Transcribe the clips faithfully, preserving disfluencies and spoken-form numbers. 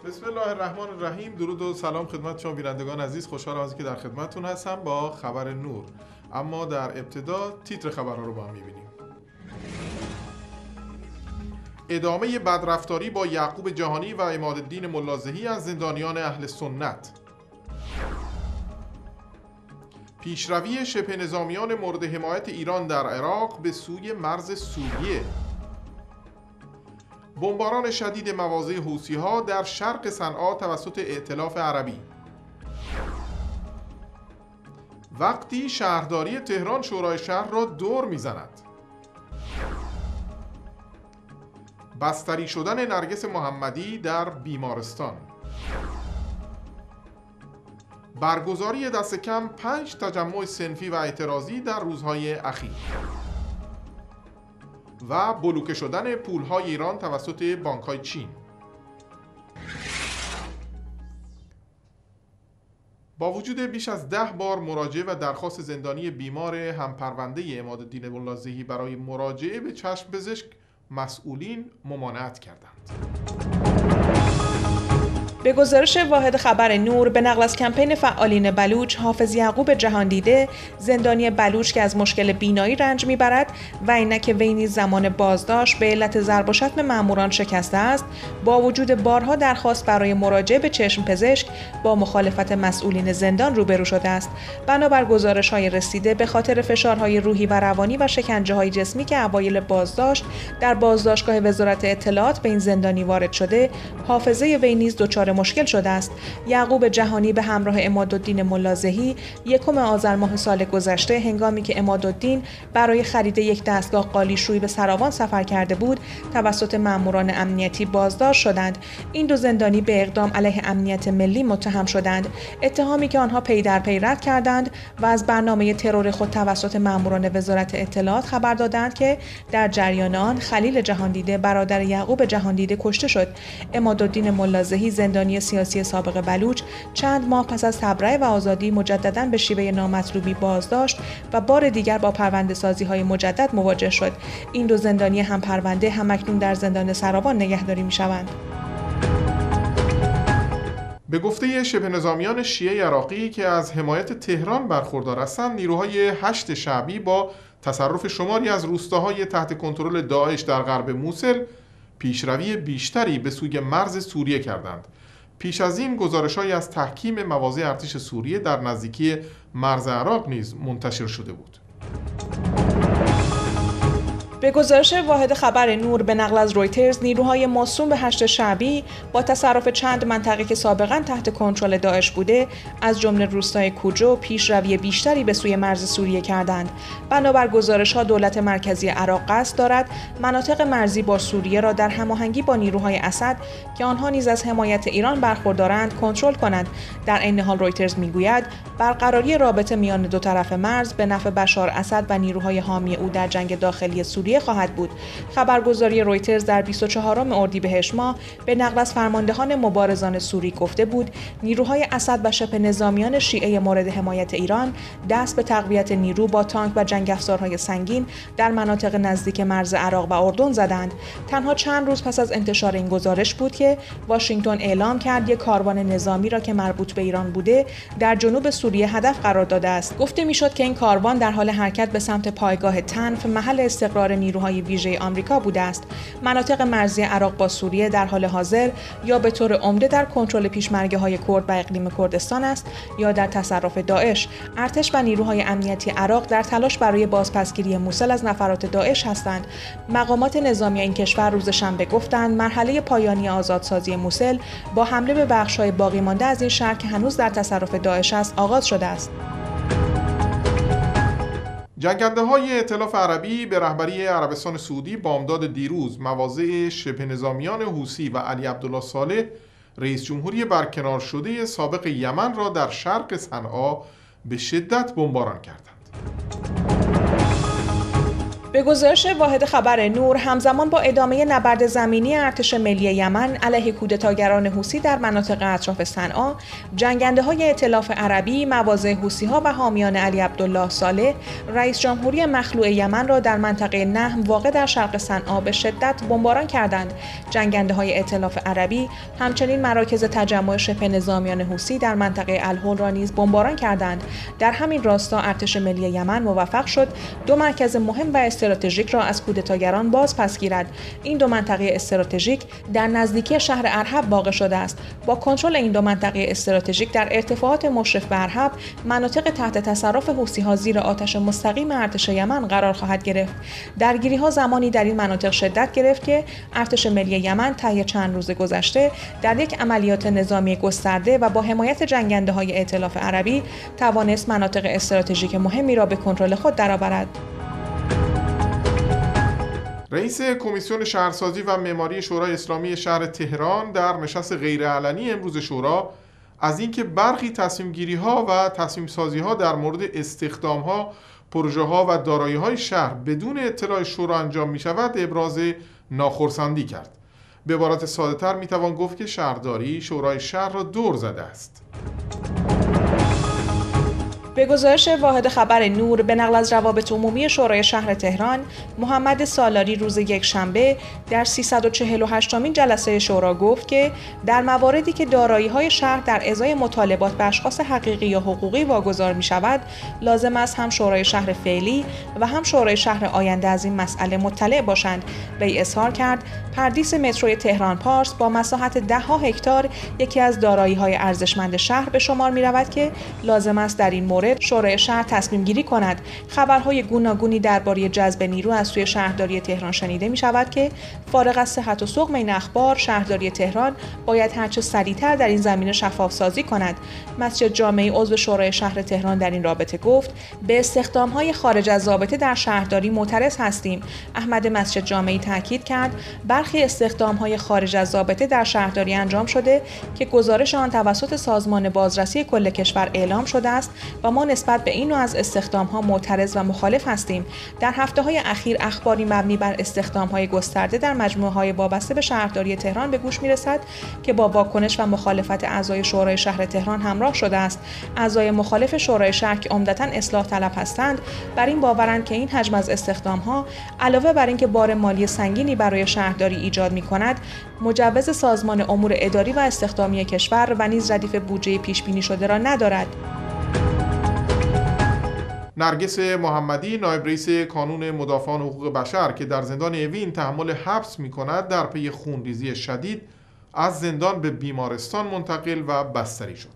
بسم الله الرحمن الرحیم. درود و سلام خدمت شما بینندگان عزیز. خوشحالم از اینکه در خدمتتون هستم با خبر نور. اما در ابتدا تیتر خبرها رو با هم می‌بینیم. ادامه بدرفتاری با یعقوب جهانی و عمادالدین ملازهی از زندانیان اهل سنت. پیشروی شبه نظامیان مورد حمایت ایران در عراق به سوی مرز سوریه. بمباران شدید مواضع حوثی‌ها در شرق صنعا توسط ائتلاف عربی. وقتی شهرداری تهران شورای شهر را دور می‌زند. بستری شدن نرگس محمدی در بیمارستان. برگزاری دست کم پنج تجمع صنفی و اعتراضی در روزهای اخیر. و بلوکه شدن پول‌های ایران توسط بانک‌های چین. با وجود بیش از ده بار مراجعه و درخواست زندانی بیمار همپرونده عمادالدین ملازهی برای مراجعه به چشم پزشک، مسئولین ممانعت کردند. به گزارش واحد خبر نور، به نقل از کمپین فعالین بلوچ، حافظ یعقوب جهاندیده، زندانی بلوچ که از مشکل بینایی رنج میبرد و اینکه وی نیز زمان بازداشت به علت ضرب و شتم ماموران شکسته است، با وجود بارها درخواست برای مراجعه به چشم پزشک با مخالفت مسئولین زندان روبرو شده است. بنابر گزارش‌های رسیده، به خاطر فشارهای روحی و روانی و شکنجه‌های جسمی که اوایل بازداشت در بازداشتگاه وزارت اطلاعات به این زندانی وارد شده، حافظه وی نیز دچار مشکل شده است. یعقوب جهانی به همراه عمادالدین ملازهی یکم آذر ماه سال گذشته، هنگامی که عمادالدین برای خرید یک دستگاه قالیشویی به سراوان سفر کرده بود، توسط ماموران امنیتی بازداشت شدند. این دو زندانی به اقدام علیه امنیت ملی متهم شدند، اتهامی که آنها پی در پی رد کردند و از برنامه ترور خود توسط ماموران وزارت اطلاعات خبر دادند که در جریان آن خلیل جهاندیده برادر یعقوب جهاندیده کشته شد. عمادالدین ملازهی زندانی سیاسی سابق بلوچ چند ماه پس از تبرئه و آزادی مجدداً به شیوه نامطلوبی بازداشت و بار دیگر با پرونده سازی های مجدد مواجه شد. این دو زندانی هم پرونده همکنون در زندان سراوان نگهداری می شوند. به گفته شبه نظامیان شیعه عراقی که از حمایت تهران برخوردار هستند، نیروهای هشت شعبی با تصرف شماری از روستاهای تحت کنترل داعش در غرب موصل پیشروی بیشتری به سوی مرز سوریه کردند. پیش از این گزارش‌هایی از تحکیم مواضع ارتش سوریه در نزدیکی مرز عراق نیز منتشر شده بود. به گزارش واحد خبر نور، به نقل از رویترز، نیروهای موسوم به هشت شعبی با تصرف چند منطقه که سابقاً تحت کنترل داعش بوده، از جمله روستای کوجو، پیشروی بیشتری به سوی مرز سوریه کردند. بنابر گزارش‌ها، دولت مرکزی عراق قصد دارد مناطق مرزی با سوریه را در هماهنگی با نیروهای اسد که آنها نیز از حمایت ایران برخوردارند کنترل کنند. در عین حال رویترز میگوید برقراری رابطه میان دو طرف مرز به نفع بشار اسد و نیروهای حامی او در جنگ داخلی سوریه خواهد بود. خبرگزاری رویترز در بیست و چهارم اردیبهشت ماه به نقل از فرماندهان مبارزان سوری گفته بود نیروهای اسد و شبه نظامیان شیعه مورد حمایت ایران دست به تقویت نیرو با تانک و جنگ افزارهای سنگین در مناطق نزدیک مرز عراق و اردن زدند. تنها چند روز پس از انتشار این گزارش بود که واشنگتن اعلام کرد یک کاروان نظامی را که مربوط به ایران بوده در جنوب سوریه هدف قرار داده است. گفته میشد که این کاروان در حال حرکت به سمت پایگاه تنف، محل استقرار نیروهای ویژه آمریکا بوده است. مناطق مرزی عراق با سوریه در حال حاضر یا به طور عمده در کنترل پیشمرگه‌های کرد و اقلیم کردستان است یا در تصرف داعش. ارتش و نیروهای امنیتی عراق در تلاش برای بازپسگیری موصل از نفرات داعش هستند. مقامات نظامی این کشور روز شنبه گفتند مرحله پایانی آزادسازی موصل با حمله به بخش‌های باقی مانده از این شهر که هنوز در تصرف داعش است آغاز شده است. جنگنده‌های ائتلاف عربی به رهبری عربستان سعودی بامداد دیروز مواضع شبه نظامیان حوثی و علی عبدالله صالح، رئیس جمهوری برکنار شده سابق یمن را در شرق صنعا به شدت بمباران کردند. به گزارش واحد خبر نور، همزمان با ادامه نبرد زمینی ارتش ملی یمن علیه کودتاگران حوثی در مناطق اطراف صنعا، جنگنده‌های ائتلاف عربی، مواضع حوثی‌ها و حامیان علی عبدالله صالح، رئیس جمهوری مخلوع یمن را در منطقه نهم واقع در شرق صنعا به شدت بمباران کردند. جنگنده‌های ائتلاف عربی همچنین مراکز تجمع شبه نظامیان حوثی در منطقه الهول را نیز بمباران کردند. در همین راستا ارتش ملی یمن موفق شد دو مرکز مهم و استراتژیک را از کودتاگران باز پس گیرد. این دو منطقه استراتژیک در نزدیکی شهر ارحب واقع شده است. با کنترل این دو منطقه استراتژیک در ارتفاعات مشرف به ارحب، مناطق تحت تصرف حوثی‌ها زیر آتش مستقیم ارتش یمن قرار خواهد گرفت. درگیری‌ها زمانی در این مناطق شدت گرفت که ارتش ملی یمن طی چند روز گذشته در یک عملیات نظامی گسترده و با حمایت جنگنده‌های ائتلاف عربی توانست مناطق استراتژیک مهمی را به کنترل خود درآورد. رئیس کمیسیون شهرسازی و معماری شورای اسلامی شهر تهران در نشست غیرعلنی امروز شورا از اینکه برخی تصمیم‌گیری‌ها و تصمیم‌سازی‌ها در مورد استخدام‌ها، پروژه‌ها و دارایی‌های شهر بدون اطلاع شورا انجام می‌شود ابراز ناخرسندی کرد. به عبارت ساده‌تر می‌توان گفت که شهرداری شورای شهر را دور زده است. به گزارش واحد خبر نور به نقل از روابط عمومی شورای شهر تهران، محمد سالاری روز یکشنبه در سیصد و چهل و هشتمین جلسه شورا گفت که در مواردی که دارایی‌های شهر در ازای مطالبات به اشخاص حقیقی یا حقوقی واگذار می‌شود، لازم است هم شورای شهر فعلی و هم شورای شهر آینده از این مسئله مطلع باشند. وی اظهار کرد پردیس متروی تهران پارس با مساحت ده ها هکتار یکی از دارایی‌های ارزشمند شهر به شمار می‌رود که لازم است در این مورد شورای شهر تصمیم گیری کند. خبرهای گوناگونی درباره جذب نیرو از سوی شهرداری تهران شنیده می شود که فارغ از صحت و سقم این اخبار، شهرداری تهران باید هرچه سریعتر در این زمینه شفاف سازی کند. مسجد جامعی عضو شورای شهر تهران در این رابطه گفت به استخدام‌های خارج از ضابطه در شهرداری معترض هستیم. احمد مسجد جامعی تاکید کرد برخی استخدام‌های خارج از ضابطه در شهرداری انجام شده که گزارش آن توسط سازمان بازرسی کل کشور اعلام شده است و ما نسبت به این نوع از استخدام‌ها معترض و مخالف هستیم. در هفته‌های اخیر اخباری مبنی بر استخدام‌های گسترده در مجموعه‌های وابسته به شهرداری تهران به گوش می‌رسد که با واکنش و مخالفت اعضای شورای شهر تهران همراه شده است. اعضای مخالف شورای شهر که عمدتاً اصلاح طلب هستند، بر این باورند که این حجم از استخدام‌ها علاوه بر اینکه بار مالی سنگینی برای شهرداری ایجاد می‌کند، مجوز سازمان امور اداری و استخدامی کشور و نیز ردیف بودجه پیش‌بینی شده را ندارد. نرگس محمدی، نایب رئیس کانون مدافعان حقوق بشر که در زندان اوین تحمل حبس می‌کند، در پی خونریزی شدید از زندان به بیمارستان منتقل و بستری شد.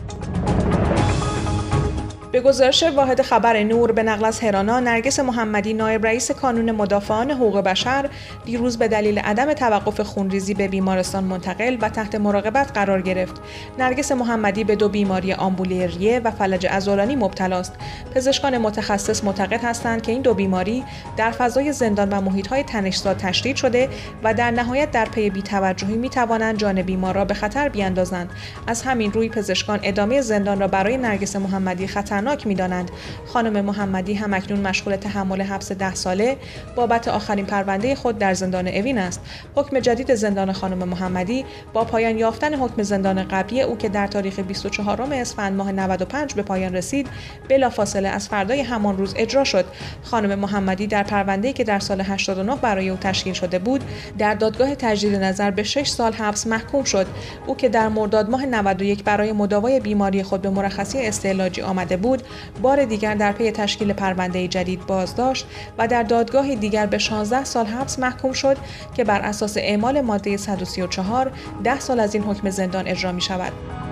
به گزارش واحد خبر نور به نقل از هرانا، نرگس محمدی، نایب رئیس کانون مدافعان حقوق بشر، دیروز به دلیل عدم توقف خونریزی به بیمارستان منتقل و تحت مراقبت قرار گرفت. نرگس محمدی به دو بیماری آمبولی ریه و فلج عضلانی مبتلا است. پزشکان متخصص معتقد هستند که این دو بیماری در فضای زندان و محیط‌های تنش‌زا تشدید شده و در نهایت در پی بی‌توجهی می‌توانند جان بیمار را به خطر بیاندازند. از همین روی پزشکان ادامه زندان را برای نرگس محمدی خطرناک می‌دانند. خانم محمدی هم اکنون مشغول تحمل حبس ده ساله بابت آخرین پرونده خود در زندان اوین است. حکم جدید زندان خانم محمدی با پایان یافتن حکم زندان قبلی او که در تاریخ بیست و چهارم اسفند ماه نود و پنج به پایان رسید، بلافاصله از فردای همان روز اجرا شد. خانم محمدی در پرونده‌ای که در سال هشتاد و نه برای او تشکیل شده بود، در دادگاه تجدید نظر به شش سال حبس محکوم شد. او که در مرداد ماه نود و یک برای مداوای بیماری خود به مرخصی استعلاجی آمده بود، بار دیگر در پی تشکیل پرونده جدید بازداشت و در دادگاه دیگر به شانزده سال حبس محکوم شد که بر اساس اعمال ماده صد و سی و چهار ده سال از این حکم زندان اجرا می شود.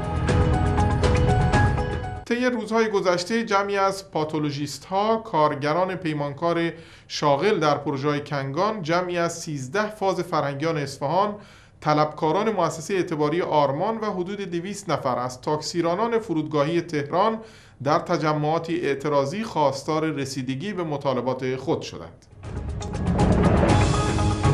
طی روزهای گذشته جمعی از پاتولوژیست‌ها، کارگران پیمانکار شاغل در پروژه‌های کنگان، جمعی از سیزده فاز فرهنگیان اصفهان، طلبکاران مؤسسه اعتباری آرمان و حدود دویست نفر از تاکسیرانان فرودگاهی تهران در تجمعاتی اعتراضی خواستار رسیدگی به مطالبات خود شدند.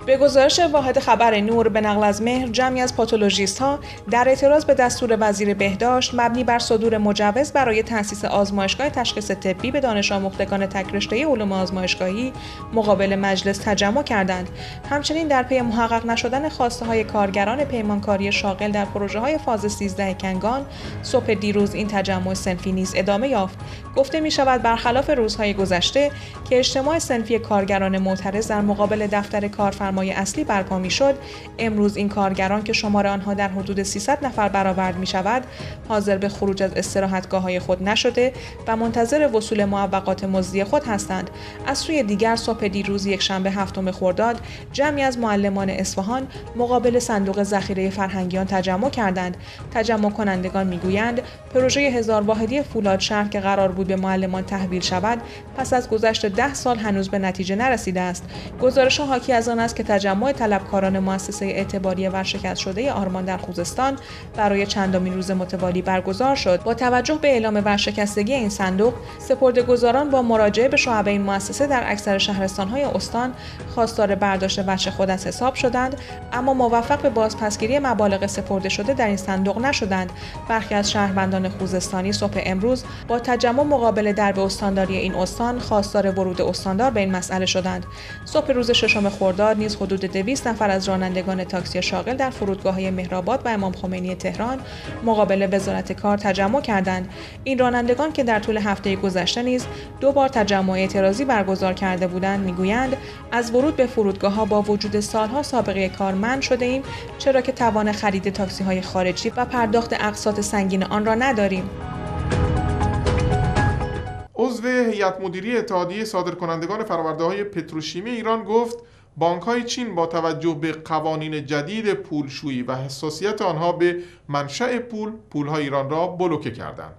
به گزارش واحد خبر نور به نقل از مهر، جمعی از پاتولوژیست‌ها در اعتراض به دستور وزیر بهداشت مبنی بر صدور مجوز برای تأسیس آزمایشگاه تشخیص طبی به دانش آموختگان تک رشته علوم آزمایشگاهی مقابل مجلس تجمع کردند. همچنین در پی محقق نشدن خواسته‌های کارگران پیمانکاری شاغل در پروژه‌های فاز سیزده کنگان، صبح دیروز این تجمع صنفی نیز ادامه یافت. گفته می‌شود برخلاف روزهای گذشته که اجتماع صنفی کارگران معترض در مقابل دفتر کارفرمای اصلی برپا می‌شد، امروز این کارگران که شمار آنها در حدود سیصد نفر برآورد می‌شود، حاضر به خروج از استراحتگاه‌های خود نشده و منتظر وصول معوقات مزدی خود هستند. از سوی دیگر صبح دیروز یکشنبه هفتم خرداد، جمعی از معلمان اصفهان مقابل صندوق ذخیره فرهنگیان تجمع کردند. تجمع کنندگان می‌گویند پروژه هزار واحدی فولاد شهر که قرار بود به معلمان تحویل شود، پس از گذشت ده سال هنوز به نتیجه نرسیده است. گزارش حاکی از آن است که تجمع طلبکاران مؤسسه اعتباری ورشکست شده آرمان در خوزستان برای چندمین روز متوالی برگزار شد. با توجه به اعلام ورشکستگی این صندوق، سپرده‌گذاران با مراجعه به شعب این مؤسسه در اکثر شهرستان‌های استان خواستار برداشت وجه خود از حساب شدند، اما موفق به بازپسگیری مبالغ سپرده شده در این صندوق نشدند. برخی از شهروندان خوزستانی صبح امروز با تجمع مقابل درب استانداری این استان خواستار ورود استاندار به این مسئله شدند. صبح روز ششم خرداد نیز حدود دویست نفر از رانندگان تاکسی شاغل در فرودگاه‌های مهرآباد و امام خمینی تهران مقابل وزارت کار تجمع کردند. این رانندگان که در طول هفته گذشته نیز دو بار تجمع اعتراضی برگزار کرده بودند، میگویند از ورود به فرودگاه‌ها با وجود سالها سابقه کار منع شده ایم، چرا که توان خرید تاکسی‌های خارجی و پرداخت اقساط سنگین آن را نداریم. عضو هیئت مدیره اتحادیه صادرکنندگان فرآورده‌های پتروشیمی ایران گفت بانک‌های چین با توجه به قوانین جدید پولشویی و حساسیت آنها به منشأ پول، پول‌های ایران را بلوکه کردند.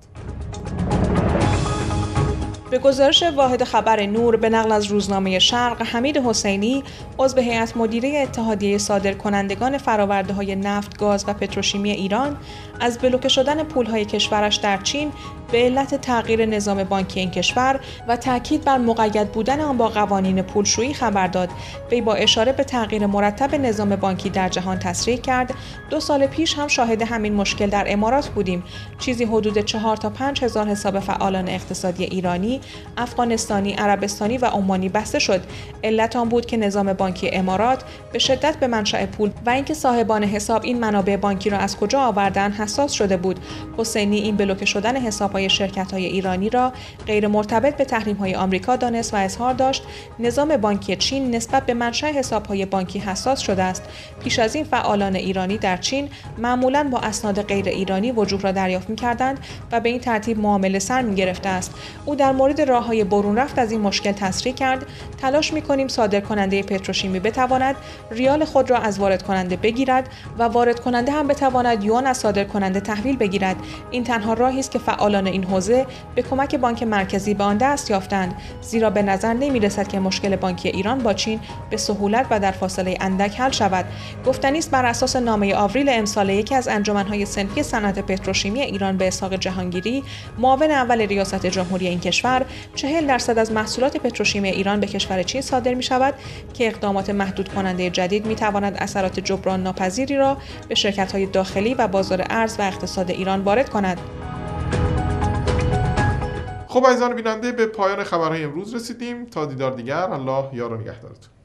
به گزارش واحد خبر نور به نقل از روزنامه شرق، حمید حسینی، عضو هیئت مدیره اتحادیه صادرکنندگان فرآورده‌های نفت، گاز و پتروشیمی ایران، از بلوکه شدن پول‌های کشورش در چین به علت تغییر نظام بانکی این کشور و تاکید بر مقید بودن آن با قوانین پولشویی خبر داد. وی با اشاره به تغییر مرتب نظام بانکی در جهان تصریح کرد: دو سال پیش هم شاهد همین مشکل در امارات بودیم. چیزی حدود چهار تا پنج هزار حساب فعالان اقتصادی ایرانی، افغانستانی، عربستانی و عمانی بسته شد. علت آن بود که نظام بانکی امارات به شدت به منشأ پول و اینکه صاحبان حساب این منابع بانکی را از کجا آوردن حساس شده بود. حسینی این بلوکه شدن حساب‌های شرکت‌های ایرانی را غیر مرتبط به تحریم‌های آمریکا دانست و اظهار داشت نظام بانکی چین نسبت به منشأ حساب‌های بانکی حساس شده است. پیش از این فعالان ایرانی در چین معمولاً با اسناد غیر ایرانی وجوه را دریافت می‌کردند و به این ترتیب معامله سر می‌گرفته است. او در مورد راه‌های برون رفت از این مشکل تصریح کرد: تلاش می‌کنیم صادرکننده پتروشیمی بتواند ریال خود را از وارد کننده بگیرد و وارد کننده هم بتواند یوان از صادر کننده تحویل بگیرد. این تنها راهی است که فعالان این حوزه به کمک بانک مرکزی به آن دست یافتند، زیرا به نظر نمی‌رسد که مشکل بانکی ایران با چین به سهولت و در فاصله اندک حل شود. گفتنی است بر اساس نامه آوریل امسال یکی از انجمن‌های صنفی صنعت پتروشیمی ایران به اسحاق جهانگیری، معاون اول ریاست جمهوری این کشور، چهل درصد از محصولات پتروشیمی ایران به کشور چین صادر می‌شود که اقدامات محدود کننده جدید می‌تواند اثرات جبران ناپذیری را به شرکت‌های داخلی و بازار ارز و اقتصاد ایران وارد کند. خب عزیزان بیننده، به پایان خبرهای امروز رسیدیم. تا دیدار دیگر، الله یار و نگهدارتون.